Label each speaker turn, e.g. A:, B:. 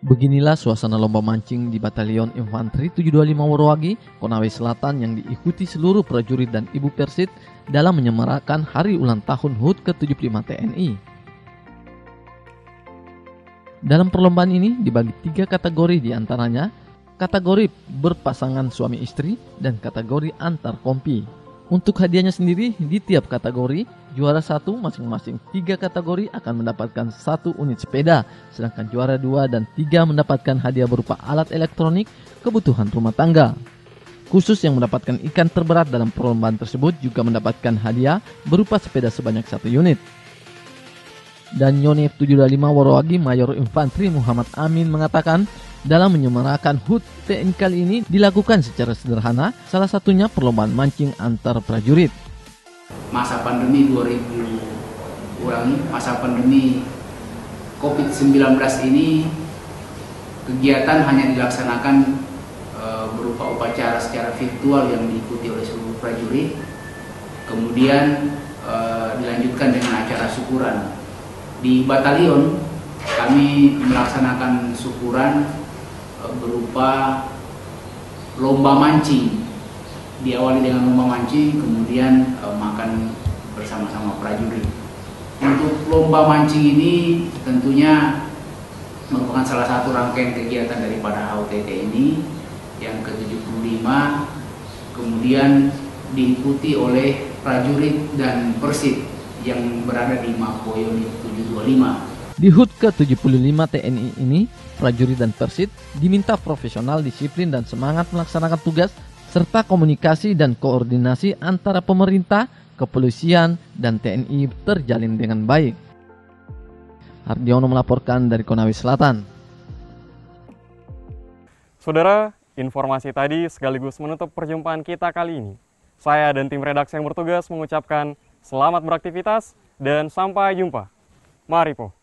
A: Beginilah suasana lomba mancing di Batalion Infanteri 725 Woroagi, Konawe Selatan yang diikuti seluruh prajurit dan Ibu Persit dalam menyemarakan hari ulang tahun HUT ke-75 TNI. Dalam perlombaan ini dibagi 3 kategori, diantaranya kategori berpasangan suami istri dan kategori antar kompi. Untuk hadiahnya sendiri, di tiap kategori, juara 1 masing-masing 3 kategori akan mendapatkan 1 unit sepeda, sedangkan juara 2 dan 3 mendapatkan hadiah berupa alat elektronik kebutuhan rumah tangga. Khusus yang mendapatkan ikan terberat dalam perlombaan tersebut juga mendapatkan hadiah berupa sepeda sebanyak 1 unit. Dan Yonif 725 Woroagi Mayor Infanteri Muhammad Amin mengatakan, dalam menyemarakan HUT TNI kali ini dilakukan secara sederhana, salah satunya perlombaan mancing antar prajurit.
B: Masa pandemi masa pandemi COVID-19 ini, kegiatan hanya dilaksanakan berupa upacara secara virtual yang diikuti oleh seluruh prajurit, kemudian dilanjutkan dengan acara syukuran. Di batalion kami melaksanakan syukuran berupa lomba mancing. Diawali dengan lomba mancing, kemudian makan bersama-sama prajurit. Untuk lomba mancing ini tentunya merupakan salah satu rangkaian kegiatan daripada HUT TNI yang ke-75, kemudian diikuti oleh prajurit dan Persit yang berada di Mako Yonif 725.
A: Di HUT ke-75 TNI ini, prajurit dan Persit diminta profesional, disiplin, dan semangat melaksanakan tugas, serta komunikasi dan koordinasi antara pemerintah, kepolisian, dan TNI terjalin dengan baik. Hardiono melaporkan dari Konawe Selatan.
C: Saudara, informasi tadi sekaligus menutup perjumpaan kita kali ini. Saya dan tim redaksi yang bertugas mengucapkan selamat beraktivitas dan sampai jumpa. Mari po.